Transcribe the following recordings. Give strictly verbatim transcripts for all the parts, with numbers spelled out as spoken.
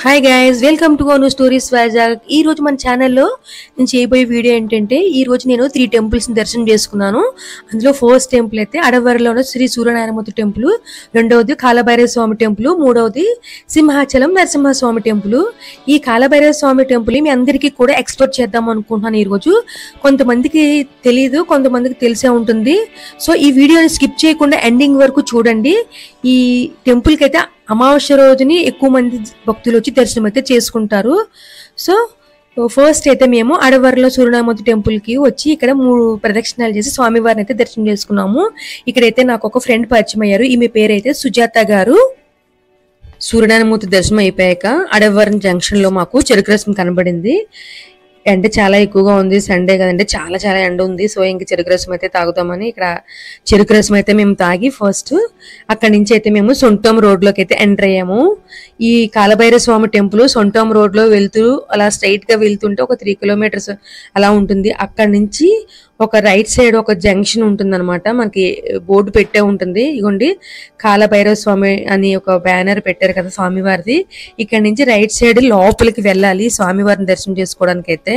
Hi guys, welcome to Anu stories Vizag. ఈ రోజు మన ఛానల్లో నేను చేయబోయే వీడియో ఏంటంటే, ఈ రోజు నేను త్రీ టెంపుల్స్ని దర్శనం చేసుకున్నాను. అందులో ఫస్ట్ టెంపుల్ అయితే అడవరిలో ఉన్న శ్రీ సూర్యనారాయణమూర్తి టెంపుల్, రెండవది కాలభైరవ స్వామి టెంపుల్, మూడవది సింహాచలం నరసింహస్వామి టెంపుల్. ఈ కాలభైరవ స్వామి టెంపుల్ మీ అందరికీ కూడా ఎక్స్ప్లోర్ చేద్దాం అనుకుంటున్నాను ఈరోజు. కొంతమందికి తెలియదు, కొంతమందికి తెలిసే ఉంటుంది. సో ఈ వీడియోని స్కిప్ చేయకుండా ఎండింగ్ వరకు చూడండి. ఈ టెంపుల్కి అయితే అమావాస్య రోజుని ఎక్కువ మంది భక్తులు వచ్చి దర్శనం అయితే చేసుకుంటారు. సో ఫస్ట్ అయితే మేము అడవరిలో సూర్యనారాయణమూర్తి టెంపుల్కి వచ్చి ఇక్కడ మూడు ప్రదక్షిణాలు చేసి స్వామివారిని అయితే దర్శనం చేసుకున్నాము. ఇక్కడైతే నాకు ఒక ఫ్రెండ్ పరిచయం అయ్యారు. ఈమె పేరు అయితే సుజాత గారు. సూర్యనారాయణమూర్తి దర్శనం అయిపోయాక అడవరం జంక్షన్ లో మాకు చెరుకు రసం కనబడింది. ఎండ చాలా ఎక్కువగా ఉంది, సండే కదండి, చాలా చాలా ఎండ ఉంది. సో ఇంక చెరుకు రసం అయితే తాగుతామని ఇక్కడ చెరుకు రసం అయితే మేము తాగి ఫస్ట్ అక్కడి నుంచి అయితే మేము సొంటోమ్ రోడ్ లోకి అయితే ఎంటర్ అయ్యాము. ఈ కాలభైరవ స్వామి టెంపుల్ సొంటోమ్ రోడ్ లో వెళ్తూ అలా స్ట్రైట్ గా వెళ్తుంటే ఒక త్రీ కిలోమీటర్స్ అలా ఉంటుంది. అక్కడి నుంచి ఒక రైట్ సైడ్ ఒక జంక్షన్ ఉంటుంది అనమాట. మనకి బోర్డు పెట్టే ఉంటుంది. ఇగోండి కాలభైరవ స్వామి అని ఒక బ్యానర్ పెట్టారు కదా స్వామివారిది. ఇక్కడ నుంచి రైట్ సైడ్ లోపలికి వెళ్ళాలి స్వామివారిని దర్శనం చేసుకోవడానికి. అయితే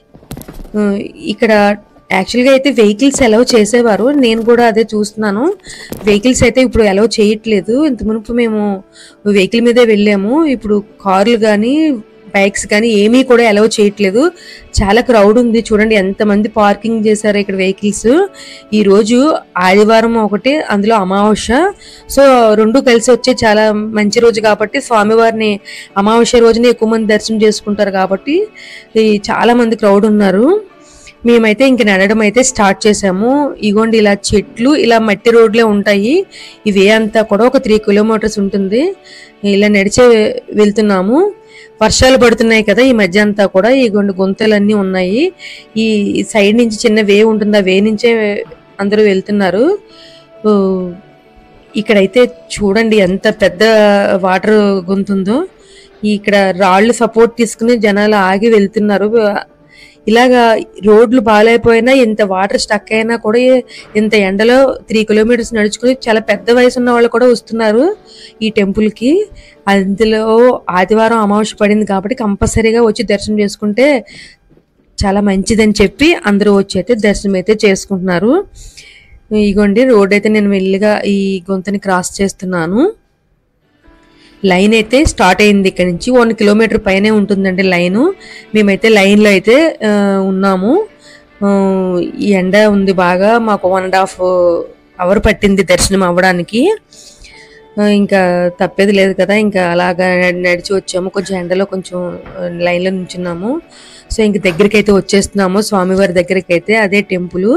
ఇక్కడ యాక్చువల్గా అయితే వెహికల్స్ అలౌ చేసేవారు, నేను కూడా అదే చూస్తున్నాను. వెహికల్స్ అయితే ఇప్పుడు అలౌ చేయట్లేదు. ఇంత మునుపు మేము వెహికల్ మీదే వెళ్ళాము. ఇప్పుడు కార్లు కానీ బైక్స్ కానీ ఏమీ కూడా అలౌ చేయట్లేదు. చాలా క్రౌడ్ ఉంది, చూడండి ఎంతమంది పార్కింగ్ చేశారు ఇక్కడ వెహికల్స్. ఈ రోజు ఆదివారం ఒకటి, అందులో అమావాస్య. సో రెండు కలిసి వచ్చే చాలా మంచి రోజు కాబట్టి స్వామివారిని అమావాస్య రోజునే ఎక్కువ మంది దర్శనం చేసుకుంటారు కాబట్టి చాలా మంది క్రౌడ్ ఉన్నారు. మేమైతే ఇంక నడవడం అయితే స్టార్ట్ చేసాము. ఇగోండి ఇలా చెట్లు, ఇలా మట్టి రోడ్లే ఉంటాయి. ఇవే అంతా కూడా ఒక త్రీ కిలోమీటర్స్ ఉంటుంది. ఇలా నడిచే వెళ్తున్నాము. వర్షాలు పడుతున్నాయి కదా ఈ మధ్య అంతా కూడా. ఈ గుండు గుంతలన్నీ ఉన్నాయి. ఈ సైడ్ నుంచి చిన్న వే ఉంటుంది, ఆ వే నుంచే అందరూ వెళ్తున్నారు. ఇక్కడైతే చూడండి ఎంత పెద్ద వాటర్ గుంతుందో. ఇక్కడ రాళ్ళు సపోర్ట్ తీసుకుని జనాలు ఆగి వెళ్తున్నారు. ఇలాగా రోడ్లు బాగాలేకపోయినా, ఇంత వాటర్ స్టక్ అయినా కూడా ఇంత ఎండలో త్రీ కిలోమీటర్స్ నడుచుకుని చాలా పెద్ద వయసు ఉన్న వాళ్ళు కూడా వస్తున్నారు ఈ టెంపుల్కి. అందులో ఆదివారం అమావాస్య పడింది కాబట్టి కంపల్సరీగా వచ్చి దర్శనం చేసుకుంటే చాలా మంచిదని చెప్పి అందరూ వచ్చి అయితే దర్శనం అయితే చేసుకుంటున్నారు. ఇగోండి రోడ్ అయితే నేను మెల్లిగా ఈ గొంతుని క్రాస్ చేస్తున్నాను. లైన్ అయితే స్టార్ట్ అయింది. ఇక్కడ నుంచి వన్ కిలోమీటర్ పైనే ఉంటుందండి లైను. మేమైతే లైన్లో అయితే ఉన్నాము. ఈ ఎండ ఉంది బాగా, మాకు వన్ అండ్ హాఫ్ అవర్ పట్టింది దర్శనం అవ్వడానికి. ఇంకా తప్పేది లేదు కదా, ఇంకా అలాగా నడిచి వచ్చాము. కొంచెం ఎండలో కొంచెం లైన్లో నుంచున్నాము. సో ఇంక దగ్గరికి అయితే వచ్చేస్తున్నాము స్వామివారి దగ్గరికి అయితే. అదే టెంపుల్.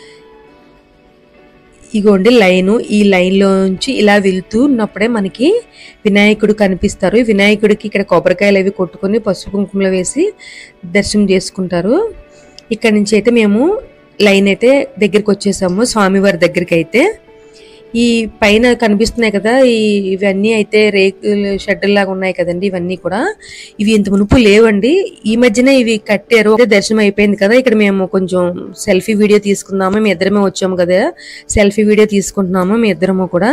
ఇగోండి లైను. ఈ లైన్లో నుంచి ఇలా వెళ్తూ ఉన్నప్పుడే మనకి వినాయకుడు కనిపిస్తారు. వినాయకుడికి ఇక్కడ కొబ్బరికాయలు అవి కొట్టుకొని పసుపు కుంకుమలు వేసి దర్శనం చేసుకుంటారు. ఇక్కడ నుంచి అయితే మేము లైన్ అయితే దగ్గరికి వచ్చేసాము స్వామివారి దగ్గరికి అయితే. ఈ పైన కనిపిస్తున్నాయి కదా ఇవన్నీ అయితే రేకులు షెడ్యూల్ లాగా ఉన్నాయి కదండి. ఇవన్నీ కూడా ఇవి ఇంత మునుపు లేవండి, ఈ మధ్యనే ఇవి కట్టారు. దర్శనం అయిపోయింది కదా, ఇక్కడ మేము కొంచెం సెల్ఫీ వీడియో తీసుకుందాము. మీ ఇద్దరమే వచ్చాము కదా, సెల్ఫీ వీడియో తీసుకుంటున్నాము మీ ఇద్దరము కూడా.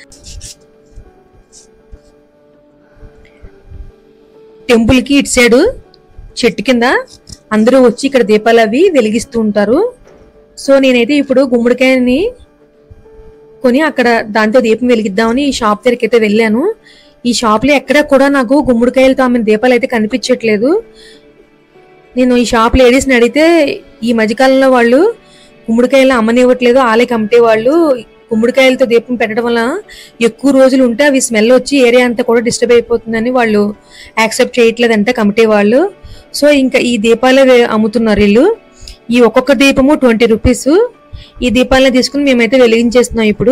టెంపుల్ కి ఇటు సైడ్ చెట్టు కింద అందరూ వచ్చి ఇక్కడ దీపాలు అవి వెలిగిస్తూ ఉంటారు. సో నేనైతే ఇప్పుడు గుమ్మడికాయని కొని అక్కడ దాంతో దీపం వెలిగిద్దామని ఈ షాప్ దగ్గరికి అయితే వెళ్ళాను. ఈ షాప్ లో ఎక్కడ కూడా నాకు గుమ్మడికాయలతో ఆమె దీపాలు అయితే కనిపించట్లేదు. నేను ఈ షాప్ లేడీస్ని అడిగితే ఈ మధ్యకాలంలో వాళ్ళు గుమ్మడికాయలు అమ్మనివ్వట్లేదు, ఆలే కమిటీ వాళ్ళు గుమ్మడికాయలతో దీపం పెట్టడం వల్ల ఎక్కువ రోజులు ఉంటే అవి స్మెల్ వచ్చి ఏరియా అంతా కూడా డిస్టర్బ్ అయిపోతుందని వాళ్ళు యాక్సెప్ట్ చేయట్లేదంట కమిటీ వాళ్ళు. సో ఇంకా ఈ దీపాలే అమ్ముతున్నారు వీళ్ళు. ఈ ఒక్కొక్క దీపము ట్వంటీ రూపీస్. ఈ దీపాలను తీసుకుని మేమైతే వెలిగించేస్తున్నాం. ఇప్పుడు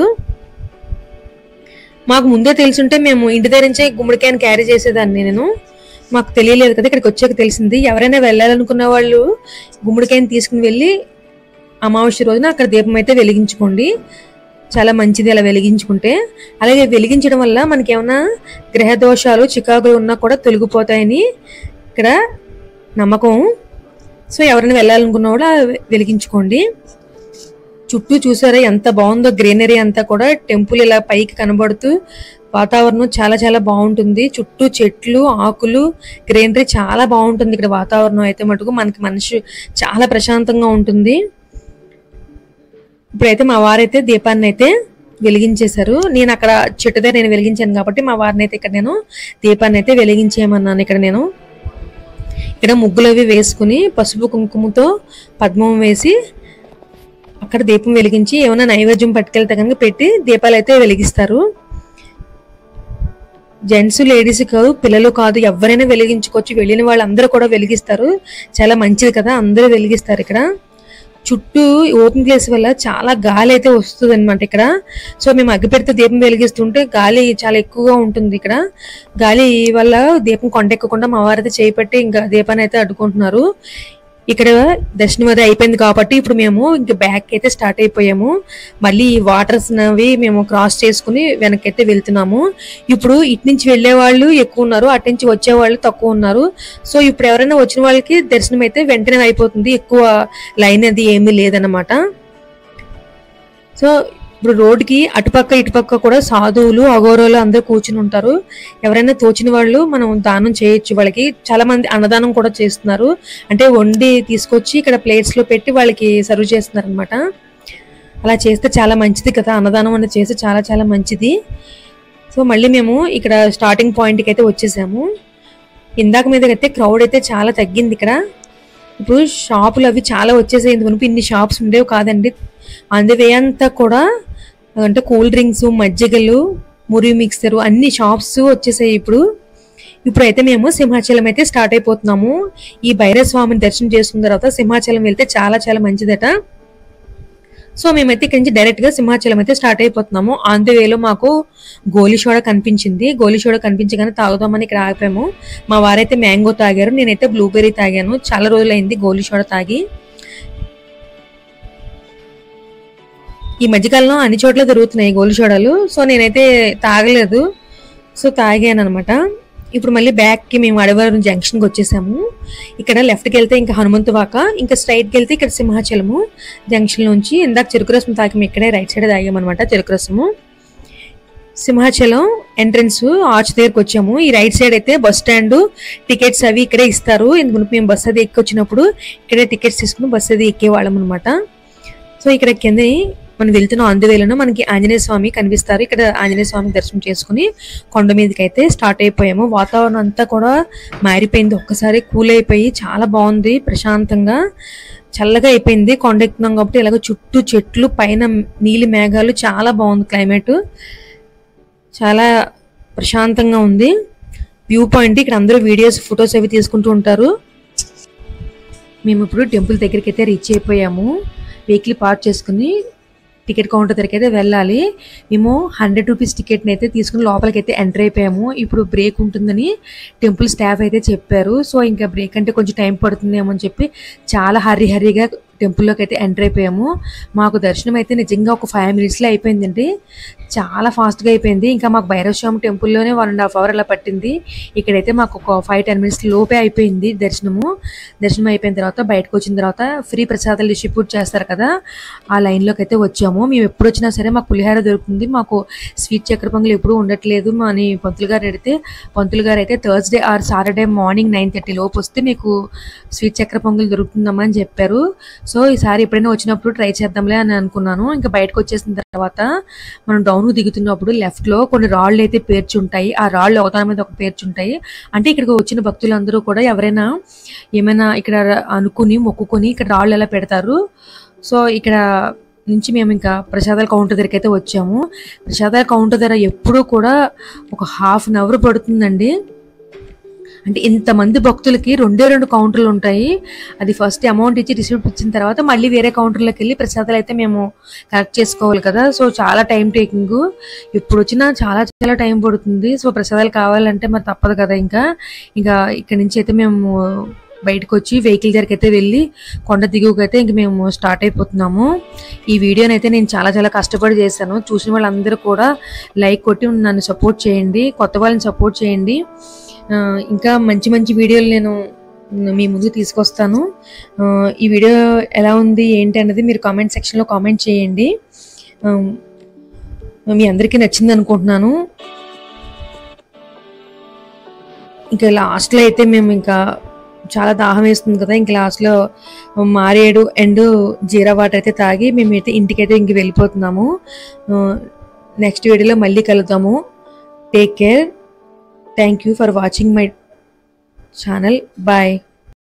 మాకు ముందే తెలుసుంటే మేము ఇంటి దగ్గర నుంచే గుమ్మడికాయని క్యారీ చేసేదాన్ని. నేను మాకు తెలియలేదు కదా, ఇక్కడికి వచ్చాక తెలిసింది. ఎవరైనా వెళ్ళాలనుకున్న వాళ్ళు గుమ్మడికాయని తీసుకుని వెళ్ళి అమావాస్య రోజున అక్కడ దీపం అయితే వెలిగించుకోండి. చాలా మంచిది అలా వెలిగించుకుంటే. అలాగే వెలిగించడం వల్ల మనకి ఏమైనా గ్రహ దోషాలు చికాకులు ఉన్నా కూడా తొలగిపోతాయని ఇక్కడ నమ్మకం. సో ఎవరైనా వెళ్ళాలనుకున్న కూడా వెలిగించుకోండి. చుట్టూ చూసారా ఎంత బాగుందో గ్రీనరీ అంతా కూడా. టెంపుల్ ఇలా పైకి కనబడుతూ వాతావరణం చాలా చాలా బాగుంటుంది. చుట్టూ చెట్లు, ఆకులు, గ్రీనరీ చాలా బాగుంటుంది ఇక్కడ వాతావరణం అయితే మటుకు మనకి మనసు చాలా ప్రశాంతంగా ఉంటుంది. ఇప్పుడైతే మా వారైతే దీపాన్ని అయితే వెలిగించేశారు. నేను అక్కడ చెట్టు దగ్గర నేను వెలిగించాను కాబట్టి మా వారిని అయితే ఇక్కడ నేను దీపాన్ని అయితే వెలిగించేయమన్నాను. ఇక్కడ నేను ఇక్కడ ముగ్గులు అవి వేసుకుని పసుపు కుంకుమతో పద్మం వేసి అక్కడ దీపం వెలిగించి ఏమైనా నైవేద్యం పట్టుకెళ్తే కనుక పెట్టి దీపాలు అయితే వెలిగిస్తారు. జెంట్స్ లేడీస్ కాదు, పిల్లలు కాదు, ఎవరైనా వెలిగించుకోవచ్చు. వెళ్ళిన వాళ్ళందరూ కూడా వెలిగిస్తారు. చాలా మంచిది కదా, అందరూ వెలిగిస్తారు. ఇక్కడ చుట్టూ ఓపెన్ ప్లేస్ వల్ల చాలా గాలి అయితే వస్తుంది అనమాట ఇక్కడ. సో మేము అగ్గి పెడితే దీపం వెలిగిస్తుంటే గాలి చాలా ఎక్కువగా ఉంటుంది. ఇక్కడ గాలి వల్ల దీపం కొండెక్కకుండా మా వారైతే చేపట్టి ఇంకా దీపాన్ని అయితే అడ్డుకుంటున్నారు. ఇక్కడ దర్శనం అది అయిపోయింది కాబట్టి ఇప్పుడు మేము ఇంకా బ్యాక్ అయితే స్టార్ట్ అయిపోయాము. మళ్ళీ వాటర్స్ అవి మేము క్రాస్ చేసుకుని వెనక్కి అయితే వెళ్తున్నాము. ఇప్పుడు ఇటు నుంచి వెళ్లే వాళ్ళు ఎక్కువ ఉన్నారు, అటు నుంచి వచ్చే వాళ్ళు తక్కువ ఉన్నారు. సో ఇప్పుడు ఎవరైనా వచ్చిన వాళ్ళకి దర్శనం అయితే వెంటనే అయిపోతుంది, ఎక్కువ లైన్ అది ఏమీ లేదన్నమాట. సో ఇప్పుడు రోడ్డుకి అటుపక్క ఇటుపక్క కూడా సాధువులు, అఘోరాలు అందరూ కూర్చుని ఉంటారు. ఎవరైనా తోచిన వాళ్ళు మనం దానం చేయొచ్చు. వాళ్ళకి చాలా మంది అన్నదానం కూడా చేస్తున్నారు. అంటే వండి తీసుకొచ్చి ఇక్కడ ప్లేట్స్ లో పెట్టి వాళ్ళకి సర్వ్ చేస్తున్నారు అనమాట. అలా చేస్తే చాలా మంచిది కదా, అన్నదానం అనేది చేస్తే చాలా చాలా మంచిది. సో మళ్ళీ మేము ఇక్కడ స్టార్టింగ్ పాయింట్కి అయితే వచ్చేసాము. ఇందాక మీద అయితే క్రౌడ్ అయితే చాలా తగ్గింది ఇక్కడ. ఇప్పుడు షాపులు అవి చాలా వచ్చేసాయి. మునుపు ఇన్ని షాప్స్ ఉండేవి కాదండి. అందువే అంతా కూడా అంటే కూల్ డ్రింక్స్, మజ్జిగలు, మురి మిక్సరు అన్ని షాప్స్ వచ్చేసాయి ఇప్పుడు. ఇప్పుడైతే మేము సింహాచలం అయితే స్టార్ట్ అయిపోతున్నాము. ఈ భైరవ స్వామిని దర్శనం చేసుకున్న తర్వాత సింహాచలం వెళ్తే చాలా చాలా మంచిదట. సో మేమైతే ఇక్కడి నుంచి డైరెక్ట్ గా సింహాచలం అయితే స్టార్ట్ అయిపోతున్నాము. ఆన్ ది వేలో మాకు గోలీ సోడా కనిపించింది. గోలీ సోడా కనిపించగానే తాగుదామని ఇక్కడ ఆగిపోయాము. మా వారైతే మ్యాంగో తాగారు, నేనైతే బ్లూబెర్రీ తాగాను. చాలా రోజులైంది గోలీ సోడా తాగి. ఈ మధ్యకాలంలో అన్ని చోట్ల దొరుకుతున్నాయి గోలీ సోడాలు. సో నేనైతే తాగలేదు, సో తాగాను అనమాట. ఇప్పుడు మళ్ళీ బ్యాక్ కి మేము అడవరం జంక్షన్ కి వచ్చేసాము. ఇక్కడ లెఫ్ట్ కి వెళ్తే ఇంకా హనుమంతు వాక, ఇంకా స్ట్రైట్ కి వెళ్తే ఇక్కడ సింహాచలము జంక్షన్ నుంచి. ఇందాక చెరుకు రసం తాగాము, ఇక్కడే రైట్ సైడ్ తాగామన్నమాట చెరుకు రసము. సింహాచలం ఎంట్రన్స్ ఆర్చ్ దగ్గరకు వచ్చాము. ఈ రైట్ సైడ్ అయితే బస్ స్టాండ్, టికెట్స్ అవి ఇక్కడే ఇస్తారు. ఎందుకంటే మేము బస్ అది ఎక్కి వచ్చినప్పుడు ఇక్కడే టికెట్స్ తీసుకుని బస్ అది ఎక్కేవాళ్ళం అనమాట. సో ఇక్కడ కింద మనం వెళ్తున్న అందువేళను మనకి ఆంజనేయ స్వామి కనిపిస్తారు. ఇక్కడ ఆంజనేయ స్వామి దర్శనం చేసుకుని కొండ మీదకి అయితే స్టార్ట్ అయిపోయాము. వాతావరణం అంతా కూడా మారిపోయింది, ఒక్కసారి కూల్ అయిపోయి చాలా బాగుంది, ప్రశాంతంగా చల్లగా అయిపోయింది. కొండ ఎక్కుతున్నాం కాబట్టి ఇలాగ చుట్టూ చెట్లు, పైన నీలి మేఘాలు, చాలా బాగుంది క్లైమేట్, చాలా ప్రశాంతంగా ఉంది. వ్యూ పాయింట్ ఇక్కడ అందరూ వీడియోస్, ఫొటోస్ అవి తీసుకుంటూ ఉంటారు. మేము ఇప్పుడు టెంపుల్ దగ్గరికి అయితే రీచ్ అయిపోయాము. వెహికల్ పార్క్ చేసుకుని టికెట్ కౌంటర్ దగ్గరికి అయితే వెళ్ళాలి. మేము హండ్రెడ్ రూపీస్ టికెట్ని అయితే తీసుకుని లోపలికి అయితే ఎంటర్ అయిపోయాము. ఇప్పుడు బ్రేక్ ఉంటుందని టెంపుల్ స్టాఫ్ అయితే చెప్పారు. సో ఇంకా బ్రేక్ అంటే కొంచెం టైం పడుతుందేమో అని చెప్పి చాలా హరీ హరీగా టెంపుల్లోకి అయితే ఎంటర్ అయిపోయాము. మాకు దర్శనం అయితే నిజంగా ఒక ఫైవ్ మినిట్స్లో అయిపోయిందండి, చాలా ఫాస్ట్గా అయిపోయింది. ఇంకా మాకు భైరవ స్వామి టెంపుల్లోనే వన్ అండ్ హాఫ్ అవర్ అలా పట్టింది. ఇక్కడైతే మాకు ఒక ఫైవ్ టెన్ మినిట్స్ లోపే అయిపోయింది దర్శనము. దర్శనం అయిపోయిన తర్వాత బయటకు వచ్చిన తర్వాత ఫ్రీ ప్రసాదాలు డిస్ట్రిబ్యూట్ చేస్తారు కదా, ఆ లైన్లోకి అయితే వచ్చాము. మేము ఎప్పుడు వచ్చినా సరే మాకు పులిహార దొరుకుతుంది, మాకు స్వీట్ చక్కెర పొంగల్ ఎప్పుడు ఉండట్లేదు అని పంతులు గారు అడిగితే, పంతులు గారు అయితే Thursday or Saturday morning nine thirty లోపు వస్తే మీకు స్వీట్ చక్కెర పొంగల్ దొరుకుతుందమ్మా అని చెప్పారు. సో ఈసారి ఎప్పుడైనా వచ్చినప్పుడు ట్రై చేద్దాంలే అని అనుకున్నాను. ఇంకా బయటకు వచ్చేసిన తర్వాత మనం డౌన్ దిగుతున్నప్పుడు లెఫ్ట్ లో కొన్ని రాళ్ళు అయితే పేర్చుంటాయి. ఆ రాళ్ళు ఒకదాని మీద ఒక పేర్చుంటాయి. అంటే ఇక్కడికి వచ్చిన భక్తులందరూ కూడా ఎవరైనా ఏమైనా ఇక్కడ అనుకుని మొక్కుకొని ఇక్కడ రాళ్ళు ఎలా పెడతారు. సో ఇక్కడ నుంచి మేము ఇంకా ప్రసాదాల కౌంటర్ దగ్గరికి అయితే వచ్చాము. ప్రసాదాల కౌంటర్ దగ్గర ఎప్పుడూ కూడా ఒక హాఫ్ అన్ అవర్ పడుతుందండి. అంటే ఇంతమంది భక్తులకి రెండే రెండు కౌంటర్లు ఉంటాయి. అది ఫస్ట్ అమౌంట్ ఇచ్చి రిసిప్ట్ ఇచ్చిన తర్వాత మళ్ళీ వేరే కౌంటర్లోకి వెళ్ళి ప్రసాదాలు అయితే మేము కలెక్ట్ చేసుకోవాలి కదా. సో చాలా టైం టేకింగ్, ఎప్పుడు వచ్చినా చాలా చాలా టైం పడుతుంది. సో ప్రసాదాలు కావాలంటే మరి తప్పదు కదా. ఇంకా ఇంకా ఇక్కడ నుంచి అయితే మేము బయటకు వచ్చి వెహికల్ దగ్గరికి అయితే వెళ్ళి కొండ దిగువకి అయితే ఇంక మేము స్టార్ట్ అయిపోతున్నాము. ఈ వీడియోని అయితే నేను చాలా చాలా కష్టపడి చేశాను. చూసిన వాళ్ళందరూ కూడా లైక్ కొట్టి నన్ను సపోర్ట్ చేయండి, కొత్త వాళ్ళని సపోర్ట్ చేయండి. ఇంకా మంచి మంచి వీడియోలు నేను మీ ముందు తీసుకొస్తాను. ఈ వీడియో ఎలా ఉంది ఏంటి అన్నది మీరు కామెంట్ సెక్షన్లో కామెంట్ చేయండి. మీ అందరికీ నచ్చింది అనుకుంటున్నాను. ఇంకా లాస్ట్లో అయితే మేము ఇంకా చాలా దాహం వేస్తుంది కదా, ఇంక లాస్ట్లో మారేడు అండ్ జీరా వాటర్ అయితే తాగి మేమైతే ఇంటికైతే ఇంక వెళ్ళిపోతున్నాము. నెక్స్ట్ వీడియోలో మళ్ళీ కలుద్దాము. Take care. Thank you for watching my channel. Bye.